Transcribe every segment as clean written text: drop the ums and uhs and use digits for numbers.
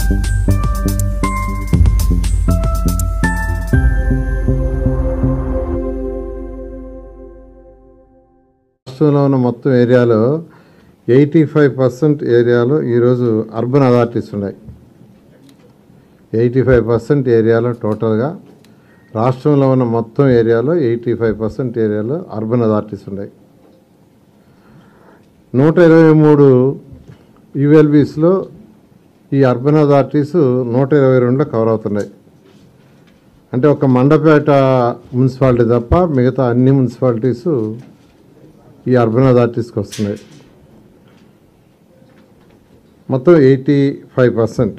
రాష్ట్రంలో ఉన్న మొత్తం ఏరియాలో 85% ఏరియాలో ఈరోజు అర్బన్ అథారిటీస్ ఉన్నాయి. 85% ఏరియాలో టోటల్గా రాష్ట్రంలో ఉన్న మొత్తం ఏరియాలో 85% ఏరియాలో అర్బన్ అథారిటీస్ ఉన్నాయి. 123 యూఎల్బీస్లో ఈ అర్బన్ అథారిటీస్ 122లో కవర్ అవుతున్నాయి. అంటే ఒక మండపేట మున్సిపాలిటీ తప్ప మిగతా అన్ని మున్సిపాలిటీసు ఈ అర్బన్ అథారిటీస్కి వస్తున్నాయి. మొత్తం 85%.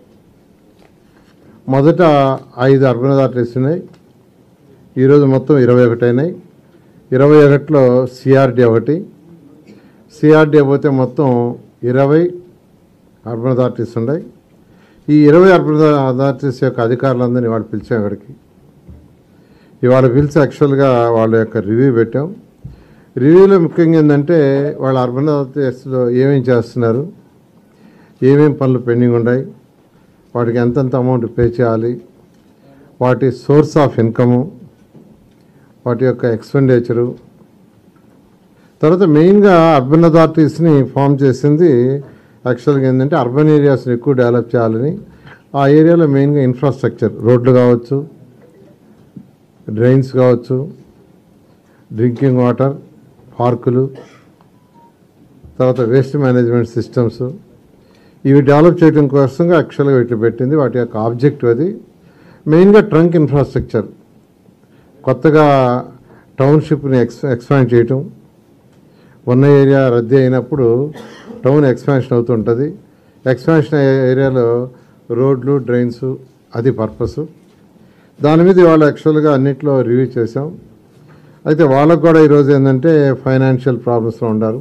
మొదట 5 అర్బన్ అథారిటీస్ ఉన్నాయి. ఈరోజు మొత్తం 21 అయినాయి. 21లో సిఆర్డీ ఒకటి. సిఆర్డీ పోతే మొత్తం 20 అర్బన్ అథారిటీస్ ఉన్నాయి. ఈ 20 అర్బన్ అథారిటీస్ యొక్క అధికారులందరినీ ఇవాళ పిలిచాం. ఇక్కడికి ఇవాళ పిలిచి యాక్చువల్గా వాళ్ళ యొక్క రివ్యూ పెట్టాం. రివ్యూలో ముఖ్యంగా ఏంటంటే వాళ్ళ అర్బన్ అథారిటీస్లో ఏమేమి చేస్తున్నారు, ఏమేమి పనులు పెండింగ్ ఉన్నాయి, వాటికి ఎంతెంత అమౌంట్ పే చేయాలి, వాటి సోర్స్ ఆఫ్ ఇన్కము, వాటి యొక్క ఎక్స్పెండిచరు. తర్వాత మెయిన్గా అర్బన్ అథారిటీస్ని ఫామ్ చేసింది యాక్చువల్గా ఏంటంటే అర్బన్ ఏరియాస్ని ఎక్కువ డెవలప్ చేయాలని. ఆ ఏరియాలో మెయిన్గా ఇన్ఫ్రాస్ట్రక్చర్, రోడ్లు కావచ్చు, డ్రైన్స్ కావచ్చు, డ్రింకింగ్ వాటర్, పార్కులు, తర్వాత వేస్ట్ మేనేజ్మెంట్ సిస్టమ్స్, ఇవి డెవలప్ చేయడం కోసంగా యాక్చువల్గా ఇట్లా పెట్టింది. వాటి యొక్క ఆబ్జెక్టివ్ అది. మెయిన్గా ట్రంక్ ఇన్ఫ్రాస్ట్రక్చర్, కొత్తగా టౌన్షిప్ని ఎక్స్పాండ్ చేయటం. ఉన్న ఏరియా రద్దీ అయినప్పుడు టౌన్ ఎక్స్పాన్షన్ అవుతుంటుంది. ఎక్స్పాన్షన్ ఏరియాలో రోడ్లు, డ్రైన్స్, అది పర్పస్. దాని మీద ఇవాళ యాక్చువల్గా అన్నింటిలో రివ్యూ చేసాం. అయితే వాళ్ళకు కూడా ఈరోజు ఏంటంటే ఫైనాన్షియల్ ప్రాబ్లమ్స్లో ఉన్నారు.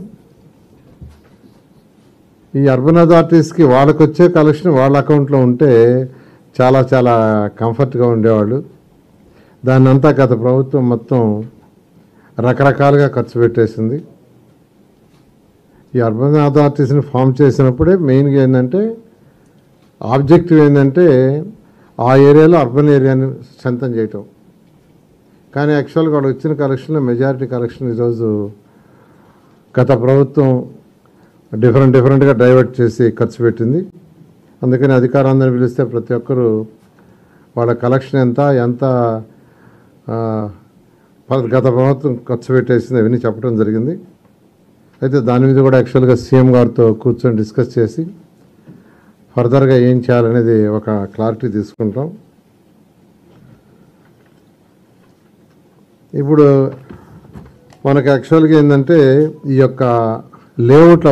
ఈ అర్బన్ అథారిటీస్కి వాళ్ళకు వచ్చే కలెక్షన్ వాళ్ళ అకౌంట్లో ఉంటే చాలా చాలా కంఫర్ట్గా ఉండేవాళ్ళు. దాన్ని అంతా గత ప్రభుత్వం మొత్తం రకరకాలుగా ఖర్చు పెట్టేసింది. ఈ అర్బన్ అథారిటీస్ని ఫామ్ చేసినప్పుడే మెయిన్గా ఏంటంటే ఆబ్జెక్టివ్ ఏంటంటే ఆ ఏరియాలో అర్బన్ ఏరియాని స్ట్రెంథన్ చేయటం. కానీ యాక్చువల్గా వాళ్ళు వచ్చిన కలెక్షన్లో మెజారిటీ కలెక్షన్ ఈరోజు గత ప్రభుత్వం డిఫరెంట్గా డైవర్ట్ చేసి ఖర్చు పెట్టింది. అందుకని అధికారులందరినీ పిలిస్తే ప్రతి ఒక్కరూ వాళ్ళ కలెక్షన్ ఎంత గత ప్రభుత్వం ఖర్చు పెట్టేసింది అవన్నీ చెప్పడం జరిగింది. అయితే దాని మీద కూడా యాక్చువల్గా సీఎం గారితో కూర్చొని డిస్కస్ చేసి ఫర్దర్గా ఏం చేయాలనేది ఒక క్లారిటీ తీసుకుంటాం. ఇప్పుడు మనకు యాక్చువల్గా ఏంటంటే ఈ యొక్క లేఅవుట్ల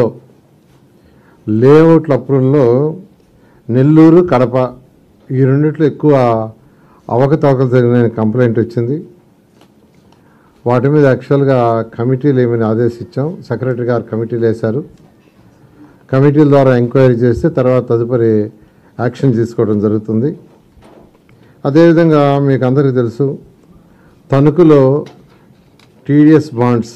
అప్రూవల్లో నెల్లూరు, కడప ఈ రెండిట్లో ఎక్కువ అవకతవకలు జరిగిన కంప్లైంట్ వచ్చింది. వాటి మీద యాక్చువల్గా కమిటీలు ఏమైనా ఆదేశించాం. సెక్రటరీ గారు కమిటీలు వేశారు. కమిటీల ద్వారా ఎంక్వైరీ చేస్తే తర్వాత తదుపరి యాక్షన్ తీసుకోవడం జరుగుతుంది. అదేవిధంగా మీకు అందరికీ తెలుసు, తణుకులో టీడీఎస్ బాండ్స్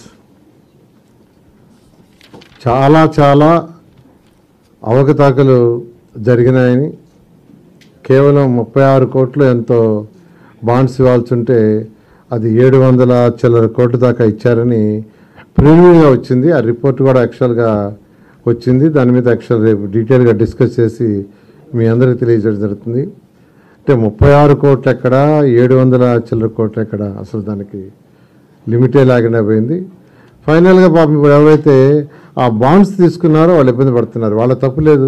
చాలా అవకతవకలు జరిగినాయని, కేవలం 36 కోట్లు ఎంతో బాండ్స్ ఇవ్వాల్సి ఉంటే అది 700 చిల్లర కోట్ల దాకా ఇచ్చారని ప్రిలిమినరీగా వచ్చింది. ఆ రిపోర్ట్ కూడా యాక్చువల్గా వచ్చింది. దాని మీద యాక్చువల్ రేపు డీటెయిల్గా డిస్కస్ చేసి మీ అందరికీ తెలియజేయడం జరుగుతుంది. అంటే 36 కోట్లు ఎక్కడ, 700 చిల్లర కోట్లు ఎక్కడ, అసలు దానికి లిమిటే లాగానే పోయింది. ఫైనల్గా పాపం ఇప్పుడు ఎవరైతే ఆ బాండ్స్ తీసుకున్నారో వాళ్ళు ఇబ్బంది పడుతున్నారు. వాళ్ళ తప్పు లేదు,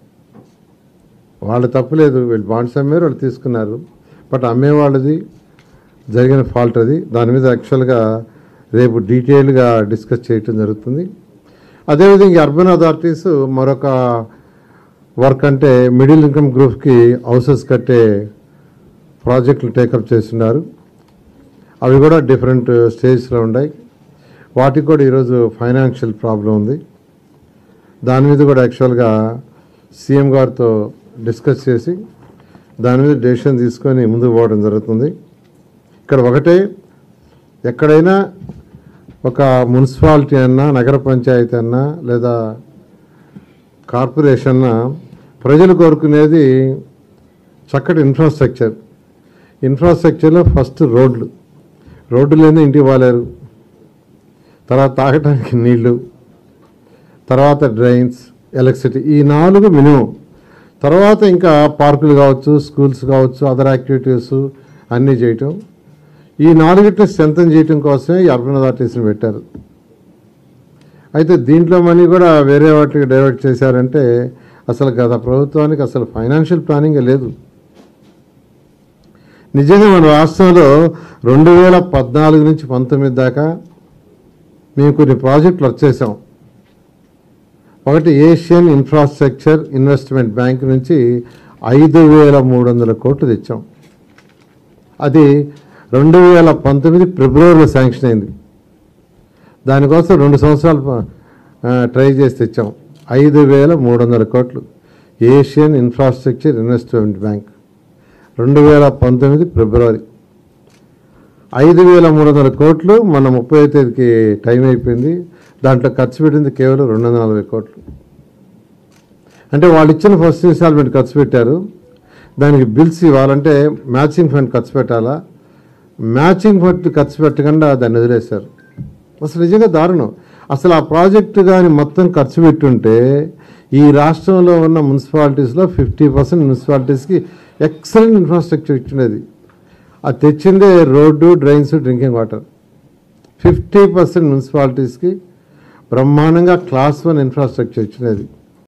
వీళ్ళు బాండ్స్ అమ్మారు, వాళ్ళు తీసుకున్నారు. బట్ అమ్మేవాళ్ళది జరిగిన ఫాల్ట్ అది. దాని మీద యాక్చువల్గా రేపు డీటెయిల్గా డిస్కస్ చేయటం జరుగుతుంది. అదేవిధంగా అర్బన్ అథారిటీస్ మరొక వర్క్ అంటే మిడిల్ ఇన్కమ్ గ్రూప్కి హౌసెస్ కట్టే ప్రాజెక్టులు టేకప్ చేస్తున్నారు. అవి కూడా డిఫరెంట్ స్టేజ్లో ఉన్నాయి. వాటికి కూడా ఈరోజు ఫైనాన్షియల్ ప్రాబ్లం ఉంది. దాని మీద కూడా యాక్చువల్గా సీఎం గారితో డిస్కస్ చేసి దాని మీద డెసిషన్ తీసుకొని ముందుకు పోవడం జరుగుతుంది. ఇక్కడ ఒకటే, ఎక్కడైనా ఒక మున్సిపాలిటీ అన్నా, నగర పంచాయతీ అన్నా, లేదా కార్పొరేషన్ ప్రజలు కోరుకునేది చక్కటి ఇన్ఫ్రాస్ట్రక్చర్లో ఫస్ట్ రోడ్లు లేని ఇంటికి పోలేరు, తర్వాత తాగటానికి నీళ్లు, తర్వాత డ్రైన్స్, ఎలక్ట్రిసిటీ, ఈ 4 మినిమం. తర్వాత ఇంకా పార్కులు కావచ్చు, స్కూల్స్ కావచ్చు, అదర్ యాక్టివిటీస్ అన్నీ చేయటం. ఈ 4టిని స్ట్రెంథన్ చేయటం కోసమే ఈ అర్బన్ అథారిటీస్ని పెట్టారు. అయితే దీంట్లో మనీ కూడా వేరే వాటికి డైవర్ట్ చేశారంటే అసలు గత ప్రభుత్వానికి అసలు ఫైనాన్షియల్ ప్లానింగ్ లేదు. నిజంగా మన రాష్ట్రంలో 2014 నుంచి 19 దాకా మేము కొన్ని ప్రాజెక్టులు వచ్చేసాం. ఒకటి ఏషియన్ ఇన్ఫ్రాస్ట్రక్చర్ ఇన్వెస్ట్మెంట్ బ్యాంక్ నుంచి 5,300 కోట్లు తెచ్చాం. అది 2019 ఫిబ్రవరిలో శాంక్షన్ అయింది. దానికోసం 2 సంవత్సరాలు ట్రై చేసి తెచ్చాం. 5,300 కోట్లు ఏషియన్ ఇన్ఫ్రాస్ట్రక్చర్ ఇన్వెస్ట్మెంట్ బ్యాంక్ 2019 ఫిబ్రవరి. 5,300 కోట్లు మన 30వ తేదీకి టైం అయిపోయింది. దాంట్లో ఖర్చు పెట్టింది కేవలం 240 కోట్లు. అంటే వాళ్ళు ఇచ్చిన ఫస్ట్ ఇన్స్టాల్మెంట్ ఖర్చు పెట్టారు. దానికి బిల్స్ ఇవ్వాలంటే మ్యాచింగ్ ఫండ్ ఖర్చు పెట్టాలా, మ్యాచింగ్ ఫండ్ ఖర్చు పెట్టకుండా దాన్ని వదిలేశారు. అసలు నిజంగా దారుణం. అసలు ఆ ప్రాజెక్టు కానీ మొత్తం ఖర్చు పెట్టుంటే ఈ రాష్ట్రంలో ఉన్న మున్సిపాలిటీస్లో 50% మున్సిపాలిటీస్కి ఎక్సలెంట్ ఇన్ఫ్రాస్ట్రక్చర్ ఇచ్చినది. అది తెచ్చిందే రోడ్డు, డ్రైన్స్, డ్రింకింగ్ వాటర్. 50% మున్సిపాలిటీస్కి బ్రహ్మాండంగా క్లాస్ 1 ఇన్ఫ్రాస్ట్రక్చర్ ఇచ్చినది.